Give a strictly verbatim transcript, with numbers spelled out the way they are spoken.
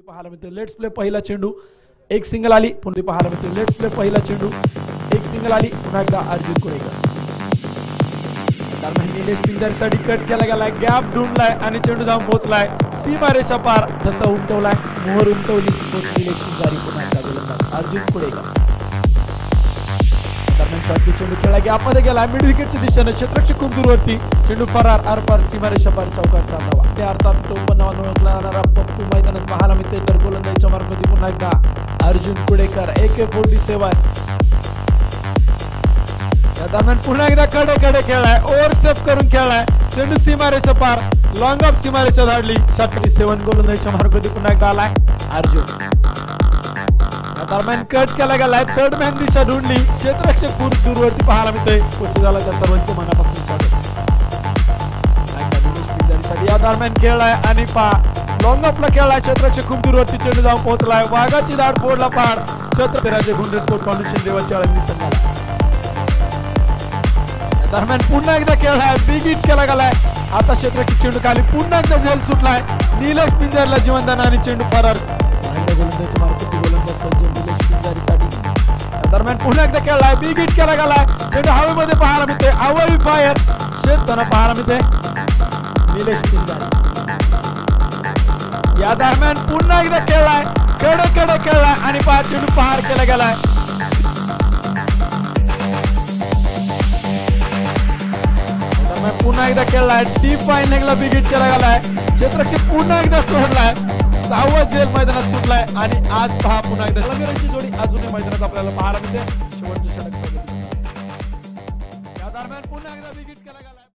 पाहायला मिळते let's play पहिला चेंडू एक सिंगल आली पुन्हा पाहायला मिळते लेट्स प्ले पहिला चेंडू एक सिंगल आली पुन्हा एकदा अर्जुन कुरेकर दरम्यान निलेश पिंजारीसाठी कट केला गेलाय गॅप ढूंढलाय आणि चेंडू जाऊन पोहोचलाय सीमारेषा पार तसा उमटवलाय मोहर उमटवली निलेश पिंजारी पुन्हा एकदा गोलंदाज अर्जुन कुरेकर दरम्यान शॉटची चेंडू खेळला गॅपमध्ये गेला मिड विकेटच्या दिशेने क्षेत्ररक्षक खूप दूरवरती चेंडू फरार आरपार सीमारेषा पार चौकात चालला ते अर्थात चौपन्नावा ओळखला जाणारा पप्पू मैदानात पाहायला मिळते तर गोलंदाजीच्या मार्फत पुन्हा एकदा अर्जुन कुरेकर एक फोर्टी सेवन या दरम्यान पुन्हा एकदा कडे कडे खेळलाय ओव्हरस्टेप करून खेळलाय चेंडू सीमारेषा पार लॉंग ऑफ सीमारेषा धाडली छत्तीस सेवन गोलंदाजीच्या मार्फत पुन्हा एकदा आलाय अर्जुन दरम्यान कट केला गेलाय थर्ड मॅन दिशा ढूंढली क्षेत्ररक्षक पूर दूरवरती पाहायला मिळतोय कोची झाला त्या सर्वांचे मनापासून स्वागत या दरम्यान खेळलाय आणि पा लॉंग ऑफला खेळलाय क्षेत्ररक्षक खूप दूरवरती चेंडू जाऊन पोहोचलाय वाघाची दाढ फोडला पाड छत्रपती गुंडे स्पोर्ट्स फाउंडेशन देवाच्या आळंदी संघाला दरम्यान पुन्हा एकदा खेळलाय बिग हिट केला गेलाय आता क्षेत्ररक्षक चेंडू खाली पुन्हा एकदा झेल सुटलाय निलेश पिंजारीला जीवनदान आणि चेंडू फरार गोलंदाजी मार्फत निलेश पिंजारीसाठी दरम्यान पुन्हा एकदा खेळलाय बिग हिट केला गेलाय चेंडू हवेमध्ये पाहायला मिळते अवळी फायर शेतताना पाहायला मिळते निलेश पिंजारी या दरम्यान पुन्हा एकदा खेळलाय कडे कडे खेळलाय आणि पाच चेंडू पार केला गेलाय दरम्यान पुन्हा एकदा खेळलाय डी फाईन लेगला बिग हिट केला गेलाय क्षेत्ररक्षक पुन्हा एकदा सोडलाय सहावा जेल मैदानात सुटलाय आणि आज पहा पुन्हा एकदा लंगराची जोडी अजूनही मैदानात आपल्याला पाहायला मिळते शेवटचे षटक या दरम्यान पुन्हा एकदा बिग हिट केला गेलाय.